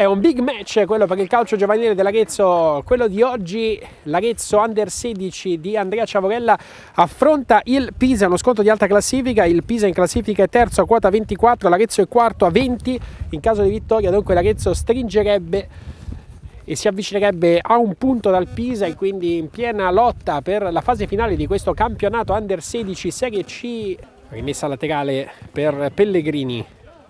un big match quello per il calcio giovanile dell'Arezzo, quello di oggi. L'Arezzo Under 16 di Andrea Ciavorella affronta il Pisa, uno scontro di alta classifica. Il Pisa in classifica è terzo a quota 24, l'Arezzo è quarto a 20. In caso di vittoria dunque l'Arezzo stringerebbe e si avvicinerebbe a un punto dal Pisa, e quindi in piena lotta per la fase finale di questo campionato Under 16 Serie C. Rimessa laterale per Pellegrini,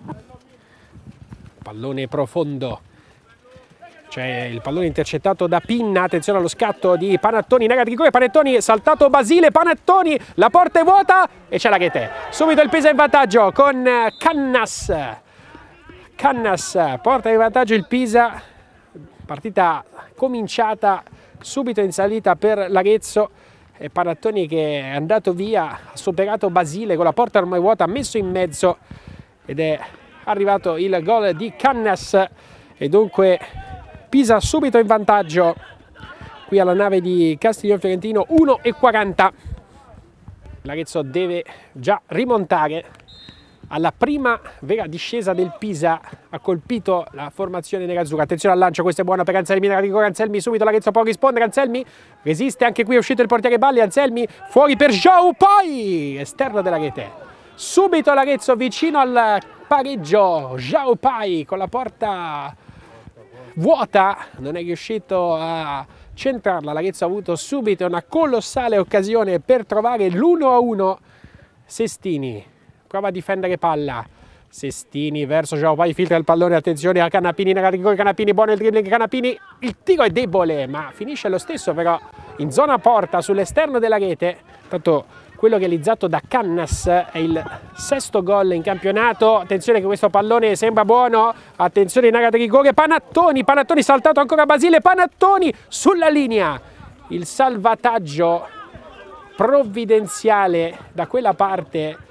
pallone profondo, c'è il pallone intercettato da Pinna. Attenzione allo scatto di Panattoni, nega di rigore, Panattoni, saltato Basile, Panattoni, la porta è vuota e c'è la rete. Subito il Pisa in vantaggio con Cannas porta in vantaggio il Pisa. Partita cominciata subito in salita per l'Arezzo, e Panattoni che è andato via, ha superato Basile con la porta ormai vuota, ha messo in mezzo ed è arrivato il gol di Cannas, e dunque Pisa subito in vantaggio qui alla nave di Castiglione Fiorentino, 1:40. L'Arezzo deve già rimontare. Alla prima vera discesa del Pisa ha colpito la formazione nerazzurra. Attenzione al lancio, questo è buono per Anselmi, nella rigore Anselmi, subito l'Arezzo può rispondere, Anselmi resiste, anche qui è uscito il portiere Balli, Anselmi fuori per João, poi esterno della rete. Subito l'Arezzo vicino al pareggio, João Pai con la porta vuota, non è riuscito a centrarla. L'Arezzo ha avuto subito una colossale occasione per trovare l'1-1. Sestini prova a difendere palla, Sestini verso João Pai, filtra il pallone, attenzione a Canapini, nella rigore Canapini, buono il dribbling Canapini, il tiro è debole ma finisce lo stesso però in zona porta sull'esterno della rete. Tanto quello realizzato da Cannas è il sesto gol in campionato. Attenzione che questo pallone sembra buono, attenzione in area di rigore, Panattoni saltato ancora Basile, Panattoni sulla linea, il salvataggio provvidenziale da quella parte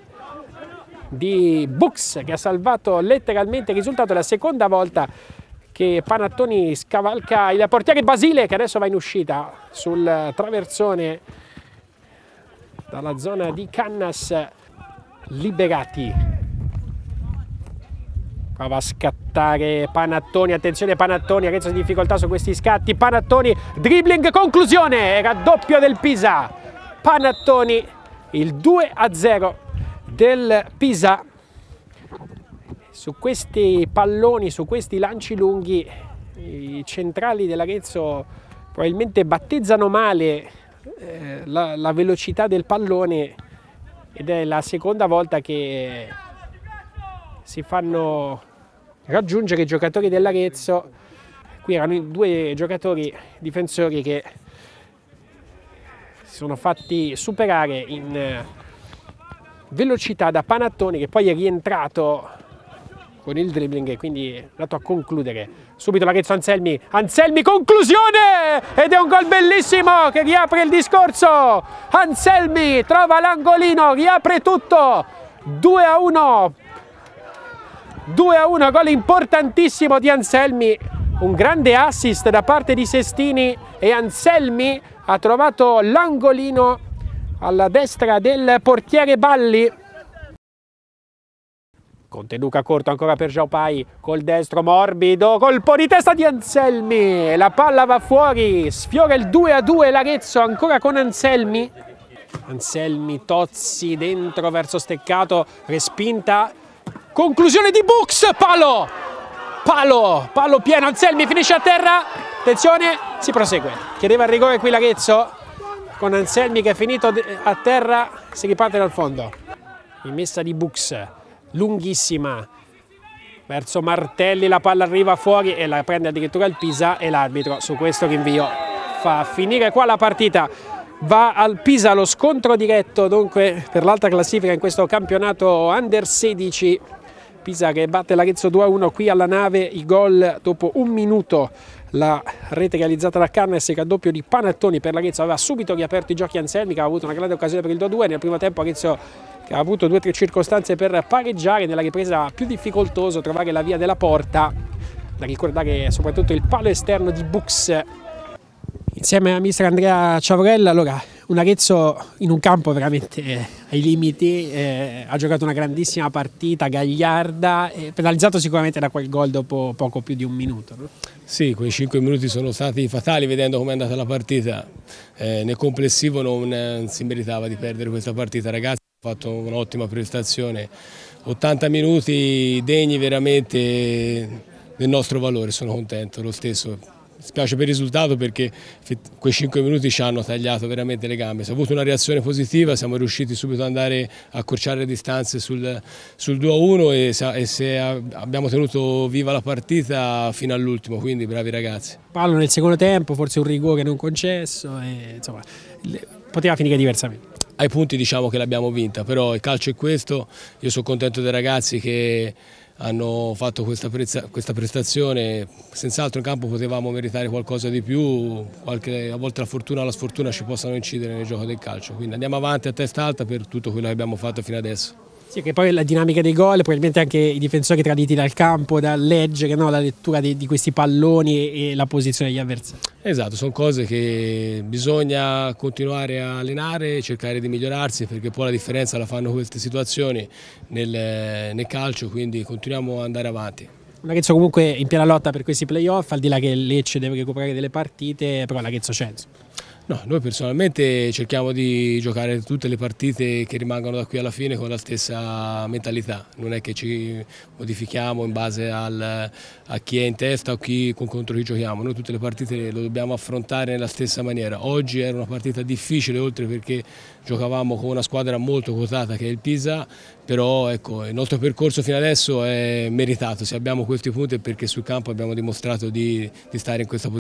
di Bux che ha salvato letteralmente il risultato. È la seconda volta che Panattoni scavalca il portiere Basile, che adesso va in uscita sul traversone dalla zona di Cannas. Liberati, prova a scattare Panattoni, attenzione Panattoni, Arezzo in difficoltà su questi scatti, Panattoni, dribbling, conclusione, raddoppio del Pisa, Panattoni, il 2-0 del Pisa. Su questi palloni, su questi lanci lunghi, i centrali dell'Arezzo probabilmente battezzano male la velocità del pallone, ed è la seconda volta che si fanno raggiungere i giocatori dell'Arezzo. Qui erano due giocatori difensori che si sono fatti superare in velocità da Panattoni, che poi è rientrato con il dribbling e quindi è andato a concludere. Subito l'Arezzo, Anselmi, conclusione! Ed è un gol bellissimo che riapre il discorso. Anselmi trova l'angolino, riapre tutto. 2-1, gol importantissimo di Anselmi, un grande assist da parte di Sestini, e Anselmi ha trovato l'angolino alla destra del portiere Balli. Contenuca corto ancora per João Pai, col destro morbido, colpo di testa di Anselmi, la palla va fuori, sfiora il 2-2 l'Arezzo ancora con Anselmi. Tozzi dentro verso Steccato, respinta, conclusione di Bux, palo pieno, Anselmi finisce a terra, attenzione, si prosegue, chiedeva il rigore qui l'Arezzo, con Anselmi che è finito a terra, si riparte dal fondo. Rimessa di Bux, lunghissima, verso Martelli, la palla arriva fuori e la prende addirittura il Pisa, e l'arbitro su questo rinvio fa finire qua la partita. Va al Pisa lo scontro diretto dunque per l'alta classifica in questo campionato Under 16. Pisa che batte l'Arezzo 2-1 qui alla nave, i gol dopo un minuto. La rete realizzata da Cannes, il raddoppio di Panattoni per l'Arezzo, aveva subito riaperto i giochi Anselmi, che aveva avuto una grande occasione per il 2-2 nel primo tempo. Arezzo che ha avuto 2 o 3 circostanze per pareggiare, nella ripresa più difficoltoso trovare la via della porta. Da ricordare soprattutto il palo esterno di Bux insieme a mister Andrea Ciavorella. Allora, un Arezzo in un campo veramente ai limiti, ha giocato una grandissima partita, gagliarda, penalizzato sicuramente da quel gol dopo poco più di un minuto, no? Sì, quei 5 minuti sono stati fatali vedendo come è andata la partita, nel complessivo non si meritava di perdere questa partita, ragazzi hanno fatto un'ottima prestazione, 80 minuti degni veramente del nostro valore, sono contento lo stesso. Mi spiace per il risultato perché quei 5 minuti ci hanno tagliato veramente le gambe. Si è avuto una reazione positiva, siamo riusciti subito ad andare a accorciare le distanze sul 2-1 e abbiamo tenuto viva la partita fino all'ultimo, quindi bravi ragazzi. Pallo nel secondo tempo, forse un rigore non concesso, insomma, poteva finire diversamente. Ai punti diciamo che l'abbiamo vinta, però il calcio è questo, io sono contento dei ragazzi che hanno fatto questa prestazione, senz'altro in campo potevamo meritare qualcosa di più, a volte la fortuna o la sfortuna ci possano incidere nel gioco del calcio, quindi andiamo avanti a testa alta per tutto quello che abbiamo fatto fino adesso. Sì, che poi la dinamica dei gol, probabilmente anche i difensori traditi dal campo, da leggere, no? La lettura di questi palloni e la posizione degli avversari. Esatto, sono cose che bisogna continuare a allenare, cercare di migliorarsi perché poi la differenza la fanno queste situazioni nel calcio, quindi continuiamo ad andare avanti. Un Arezzo comunque in piena lotta per questi playoff, al di là che il Lecce deve recuperare delle partite, però l'Arezzo c'è. No, noi personalmente cerchiamo di giocare tutte le partite che rimangono da qui alla fine con la stessa mentalità, non è che ci modifichiamo in base a chi è in testa o contro chi giochiamo, noi tutte le partite le dobbiamo affrontare nella stessa maniera. Oggi era una partita difficile, oltre perché giocavamo con una squadra molto quotata che è il Pisa, però ecco, il nostro percorso fino adesso è meritato, se abbiamo questi punti è perché sul campo abbiamo dimostrato di stare in questa posizione.